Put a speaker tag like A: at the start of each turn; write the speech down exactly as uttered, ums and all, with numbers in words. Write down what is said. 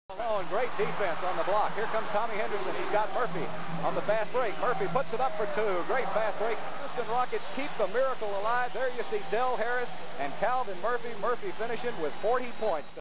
A: Oh, and great defense on the block. Here comes Tommy Henderson. He's got Murphy on the fast break. Murphy puts it up for two. Great fast break. Houston Rockets keep the miracle alive. There you see Del Harris and Calvin Murphy. Murphy finishing with forty points.